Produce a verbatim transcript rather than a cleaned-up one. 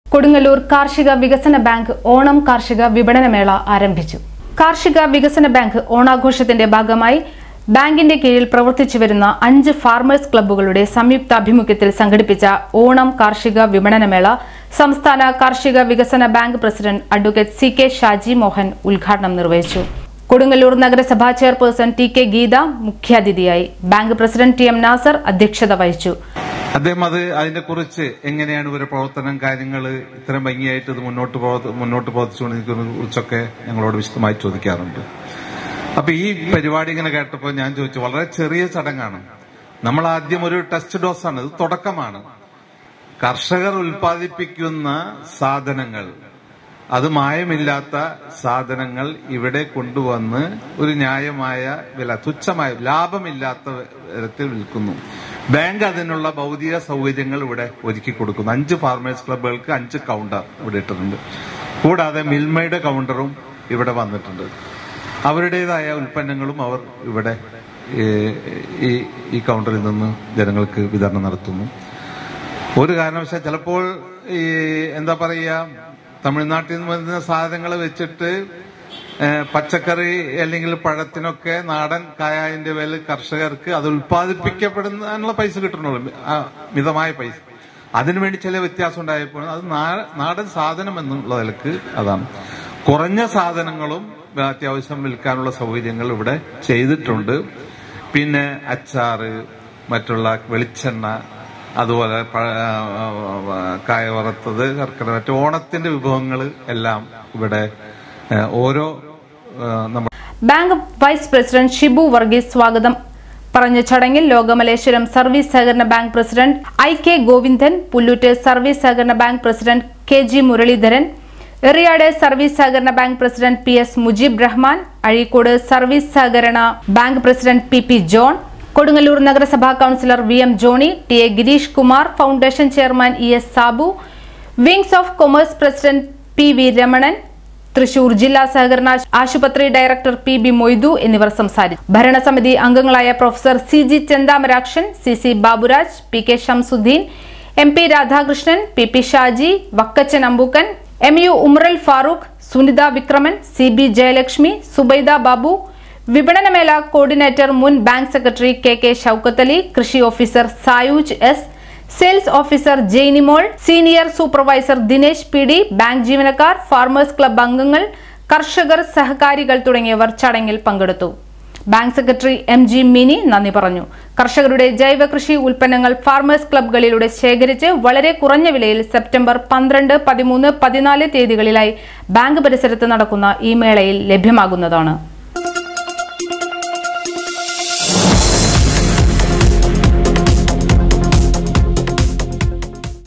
കൊടുങ്ങല്ലൂർ കാർഷിക വികസന ബാങ്ക് ഓണം കാർഷിക വിപണന മേള ആരംഭിച്ചു. കാർഷിക വികസന ബാങ്ക് ഓണാഘോഷത്തിന്റെ ഭാഗമായി ബാങ്കിന്റെ കീഴിൽ പ്രവർത്തിച്ചുവരുന്ന അഞ്ച് ഫാർമേഴ്സ് ക്ലബ്ബുകളുടെ സംയുക്താഭിമുഖ്യത്തിൽ സംഘടിപ്പിച്ച ഓണം കാർഷിക വിപണന മേള സംസ്ഥാന കാർഷിക വികസന bank president advocate C K Shaji Mohan ഉദ്ഘാടനം നിർവഹിച്ചു. കൊടുങ്ങല്ലൂർ നഗരസഭാ ചെയർപേഴ്സൺ ടി കെ ഗീത മുഖ്യാതിഥിയായി. Bank president T M Nasar അധ്യക്ഷത വഹിച്ചു. അദ്ദേഹം അത് അതിനെ കുറിച്ച് എങ്ങനെയാണ് ഇവരുടെ പ്രവർത്തനം കാര്യങ്ങൾ ഇത്രയും ഭംഗിയായിട്ട് ഇത് മുന്നോട്ട് മുന്നോട്ട് പ്രവർത്തിച്ചുകൊണ്ടിരിക്കുന്നതിനെ കുറിച്ചൊക്കെ ഞങ്ങളോട് വിശദമായി ചോദിക്കാറുണ്ട്. അപ്പൊ ഈ പരിപാടി ഇങ്ങനെ കേട്ടപ്പോൾ ഞാൻ ചോദിച്ചു, വളരെ ചെറിയ ചടങ്ങാണ്. നമ്മൾ ആദ്യം ഒരു ടെസ്റ്റ് ഡോസാണ്, ഇത് തുടക്കമാണ്. കർഷകർ ഉൽപ്പാദിപ്പിക്കുന്ന സാധനങ്ങൾ, അത് മായമില്ലാത്ത സാധനങ്ങൾ ഇവിടെ കൊണ്ടുവന്ന് ഒരു ന്യായമായ വില, തുച്ഛമായ ലാഭമില്ലാത്ത തരത്തിൽ വിൽക്കുന്നു. ബാങ്ക് അതിനുള്ള ഭൗതിക സൗകര്യങ്ങൾ ഇവിടെ ഒരുക്കി കൊടുക്കുന്നു. അഞ്ച് ഫാർമേഴ്സ് ക്ലബ്ബുകൾക്ക് അഞ്ച് കൗണ്ടർ ഇവിടെ ഇട്ടിട്ടുണ്ട്. കൂടാതെ മിൽമയുടെ കൗണ്ടറും ഇവിടെ വന്നിട്ടുണ്ട്. അവരുടേതായ ഉൽപ്പന്നങ്ങളും അവർ ഇവിടെ ഈ ഈ കൗണ്ടറിൽ നിന്ന് ജനങ്ങൾക്ക് വിതരണം നടത്തുന്നു. ഒരു കാരണവശാൽ ചിലപ്പോൾ ഈ എന്താ പറയുക, തമിഴ്നാട്ടിൽ നിന്ന് വരുന്ന സാധനങ്ങൾ വെച്ചിട്ട് പച്ചക്കറി അല്ലെങ്കിൽ പഴത്തിനൊക്കെ നാടൻ കായതിന്റെ പേരിൽ കർഷകർക്ക് അത് ഉൽപ്പാദിപ്പിക്കപ്പെടുന്നതിനുള്ള പൈസ കിട്ടണുള്ളൂ, മിതമായ പൈസ. അതിനുവേണ്ടി ചില വ്യത്യാസം ഉണ്ടായപ്പോൾ അത് നാടൻ സാധനം എന്നുള്ള നിലക്ക് അതാണ്. കുറഞ്ഞ സാധനങ്ങളും അത്യാവശ്യം വിൽക്കാനുള്ള സൗകര്യങ്ങൾ ഇവിടെ ചെയ്തിട്ടുണ്ട്. പിന്നെ അച്ചാറ്, മറ്റുള്ള വെളിച്ചെണ്ണ, അതുപോലെ കായ വറുത്തത്, കർക്കിടക, മറ്റു ഓണത്തിന്റെ വിഭവങ്ങൾ എല്ലാം ഇവിടെ ഓരോ bank vice president Shibu Varghese സ്വാഗതം പറഞ്ഞ ചടങ്ങിൽ ലോകമലേശ്വരം സർവീസ് സഹകരണ bank president I K Govindan, Pullut service സഹകരണ bank president K G Muraleedharan, Eriyad service സഹകരണ bank president P S Mujeeb Rahman, Azhikode service സഹകരണ bank president P P John, Kodungallur നഗരസഭാ councillor V M Johny, T A Girish Kumar, foundation chairman E S Sabu, wings of commerce president P V Ramanan, Thrissur ജില്ലാ സഹകരണ ആശുപത്രി director P B Moidu എന്നിവർ സംസാരിച്ചു. ഭരണസമിതി അംഗങ്ങളായ professor C G Chenthamarakshan, C C Baburaj, P K Shamsuddin, M P Radhakrishnan, P P Shaji, Vakkachan Ambookkan, M U Umaral Farooq, Sunitha Vikraman, C B Jayalakshmi, Subaida Babu, വിപണനമേള coordinator മുൻ bank secretary K K Shoukath Ali, കൃഷി officer Sayooj S, sales officer Jainimol, senior supervisor Dinesh P D, bank ജീവനക്കാർ, farmers club അംഗങ്ങൾ, കർഷകർ, സഹകാരികൾ തുടങ്ങിയവർ ചടങ്ങിൽ പങ്കെടുത്തു. Bank secretary M G Mini നന്ദി പറഞ്ഞു. കർഷകരുടെ ജൈവ കൃഷി ഉൽപ്പന്നങ്ങൾ ഫാർമേഴ്സ് ക്ലബ്ബുകളിലൂടെ ശേഖരിച്ച് വളരെ കുറഞ്ഞ വിലയിൽ സെപ്റ്റംബർ പന്ത്രണ്ട്, പതിമൂന്ന്, പതിനാല് തീയതികളിലായി ബാങ്ക് പരിസരത്ത് നടക്കുന്ന ഈ മേളയിൽ ലഭ്യമാകുന്നതാണ്.